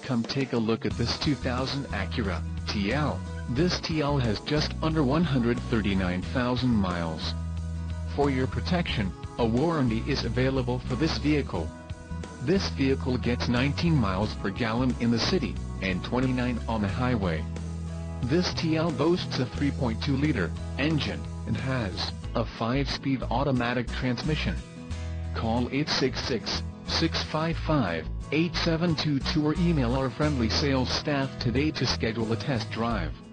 Come take a look at this 2000 Acura TL. This TL has just under 139,000 miles. For your protection, a warranty is available for this vehicle. This vehicle gets 19 miles per gallon in the city, and 29 on the highway. This TL boasts a 3.2-liter engine, and has a 5-speed automatic transmission. Call 866-655-8722 or email our friendly sales staff today to schedule a test drive.